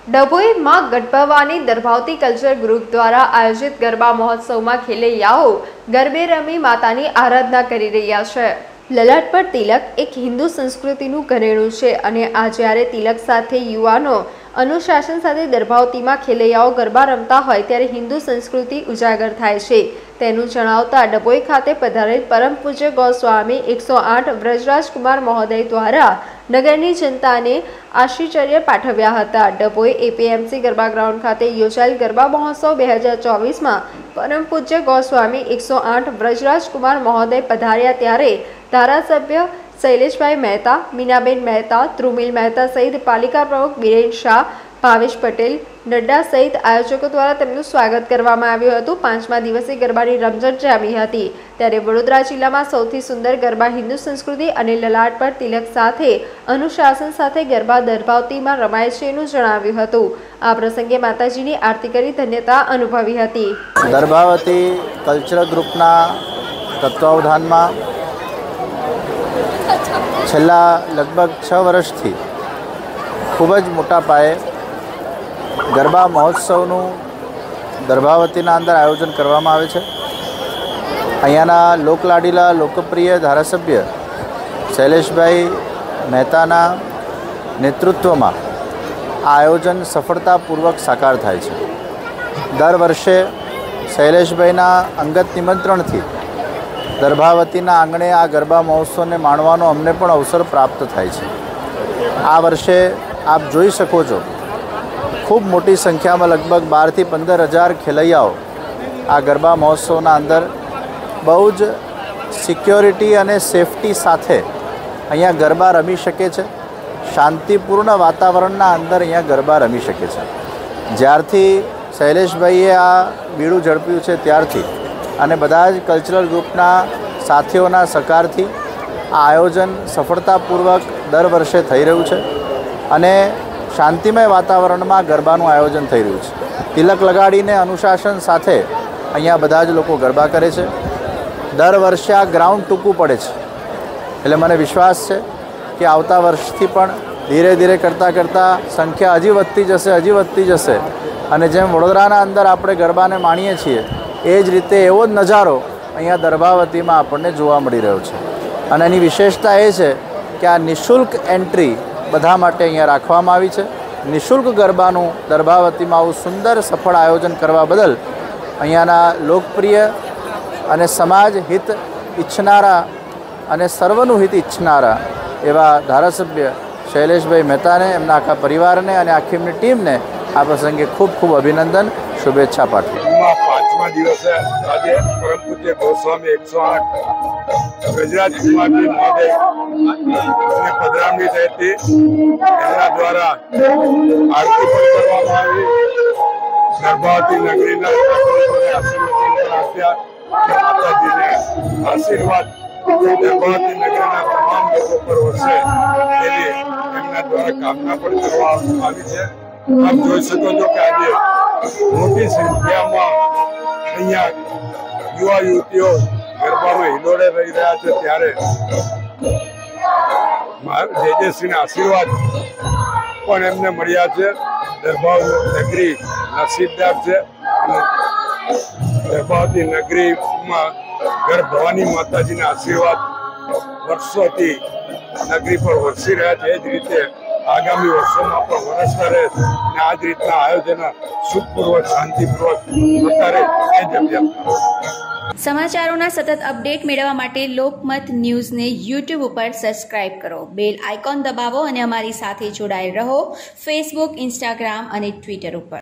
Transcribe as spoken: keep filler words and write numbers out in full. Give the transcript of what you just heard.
ડભોઈ માં ગઢભવાની દર્ભાવતી culture group દ્વારા આયોજિત ગરબા મહોત્સવમાં ખેલૈયાઓ ગરબે રમી માતાની આરાધના કરી રહ્યા છે। લલાટ પર તિલક એક હિન્દુ સંસ્કૃતિનું ઘરેણું છે અને આ જ્યારે તિલક સાથે યુવાનો અનુશાસન સાથે દર્ભાવતીમાં ખેલૈયાઓ ગરબા રમતા હોય ત્યારે હિન્દુ સંસ્કૃતિ ઉજાગર થાય છે તેનું જણાવતા ડભોઈ ખાતે પધારેલ પરમ પૂજ્ય ગોસ્વામી એકસો આઠ વ્રજરાજકુમાર મહોદય દ્વારા નગરની જનતાને આશીર્વાદ પાઠવ્યા હતા। ડભોઈ એપીએમસી ગરબા ગ્રાઉન્ડ ખાતે યોજાયેલ ગરબા મહોત્સવ બે હજાર ચોવીસમાં પરમ પૂજ્ય ગોસ્વામી એકસો આઠ વ્રજરાજકુમાર મહોદય પધાર્યા ત્યારે ધારાસભ્ય શૈલેષભાઈ મહેતા, મીનાબેન મહેતા, ધ્રુમિલ મહેતા સહિત પાલિકા પ્રમુખ બિરેન શાહ, ભાવેશ પટેલ, નડ્ડા સહિત આયોજકો દ્વારા તેમનું સ્વાગત કરવામાં આવ્યું હતું। પાંચમા દિવસે ગરબાની રમઝટ જામી હતી ત્યારે વડોદરા જિલ્લામાં સૌથી સુંદર ગરબા હિન્દુ સંસ્કૃતિ અને લલાટ પર તિલક સાથે અનુશાસન સાથે ગરબા દર્ભાવતીમાં રમાય છે એનું જણાવ્યું હતું। આ પ્રસંગે માતાજીની આરતી કરી ધન્યતા અનુભવી હતી। દર્ભાવતી કલ્ચરલ ગ્રુપના તત્વાવધાનમાં છેલ્લા લગભગ છ વર્ષથી ખૂબ જ મોટા પાયે ગરબા મહોત્સવનું દર્ભાવતીના અંદર આયોજન કરવામાં આવે છે। અહીંયાના લોકલાડીલા લોકપ્રિય ધારાસભ્ય શૈલેષભાઈ મહેતાના નેતૃત્વમાં આ આયોજન સફળતાપૂર્વક સાકાર થાય છે। દર વર્ષે શૈલેષભાઈના અંગત નિમંત્રણથી દર્ભાવતીના આંગણે આ ગરબા મહોત્સવને માણવાનો અમને પણ અવસર પ્રાપ્ત થાય છે। આ વર્ષે આપ જોઈ શકો છો ખૂબ મોટી સંખ્યામાં લગભગ બારથી પંદર હજાર ખેલૈયાઓ આ ગરબા મહોત્સવના અંદર બહુ જ સિક્યોરિટી અને સેફટી સાથે અહીંયા ગરબા રમી શકે છે। શાંતિપૂર્ણ વાતાવરણના અંદર અહીંયા ગરબા રમી શકે છે। જ્યારથી શૈલેષભાઈએ આ બીડું ઝડપ્યું છે ત્યારથી અને બધા જ કલ્ચરલ ગ્રુપના સાથીઓના સહકારથી આ આયોજન સફળતાપૂર્વક દર વર્ષે થઈ રહ્યું છે અને શાંતિમય વાતાવરણમાં ગરબાનું આયોજન થઈ રહ્યું છે। તિલક લગાડીને અનુશાસન સાથે અહીંયા બધા જ લોકો ગરબા કરે છે। દર વર્ષે આ ગ્રાઉન્ડ ટૂંકું પડે છે એટલે મને વિશ્વાસ છે કે આવતા વર્ષથી પણ ધીરે ધીરે કરતાં કરતાં સંખ્યા હજી વધતી જશે હજી વધતી જશે અને જેમ વડોદરાના અંદર આપણે ગરબાને માણીએ છીએ એ જ રીતે એવો જ નજારો અહીંયા દર્ભાવતીમાં આપણને જોવા મળી રહ્યો છે અને એની વિશેષતા એ છે કે આ નિઃશુલ્ક એન્ટ્રી બધા માટે અહીંયા રાખવામાં આવી છે। નિઃશુલ્ક ગરબાનું દર્ભાવતીમાં આવું સુંદર સફળ આયોજન કરવા બદલ અહીંયાના લોકપ્રિય અને સમાજ હિત ઈચ્છનારા અને સર્વનું હિત ઈચ્છનારા એવા ધારાસભ્ય શૈલેષભાઈ મહેતાને એમના આખા પરિવારને અને આખી એમની ટીમને આ પ્રસંગે ખૂબ ખૂબ અભિનંદન શુભેચ્છા પાઠવું। પાંચમા દિવસે આજે પરમ પૂજ્ય ગોસ્વામી એકસો આઠ વ્રજરાજકુમારજી મહોદય પધરામણી થઈ હતી એમના દ્વારા આરતી પણ કરવામાં આવી। દર્ભાવતી નગરીના આશીર્વાદ આપ્યા માતાજીને આશીર્વાદ દર્ભાવતી નગરીના તમામ લોકો પર વરસે એવી એમના દ્વારા કામના પણ કરવામાં આવી છે। આપ જોઈ શકો છો કે આજે મોટી સંખ્યામાં અહીંયા યુવા યુવતીઓ ગરબામાં હિલોડે રહી રહ્યા છે ત્યારે જયજયસિંહના આશીર્વાદ પણ એમને મળ્યા છે। દર્ભાવતી નગરી નસીબદાર છે અને દર્ભાવતી નગરીમાં ગર ભવાની માતાજીના આશીર્વાદ વર્ષોથી નગરી પર વરસી રહ્યા છે। એ જ રીતે આગામી વર્ષોમાં પણ વરસતા રહે અને આ જ રીતના આયોજન સુખપૂર્વક શાંતિપૂર્વક થતા રહે એ જ અભ્યાસ। સમાચારોના સતત અપડેટ મેળવવા માટે લોકમત ન્યૂઝને યુટ્યુબ ઉપર સબસ્ક્રાઇબ કરો, બેલ આઇકોન દબાવો અને અમારી સાથે જોડાયેલ રહો ફેસબુક, ઇન્સ્ટાગ્રામ અને ટ્વિટર ઉપર।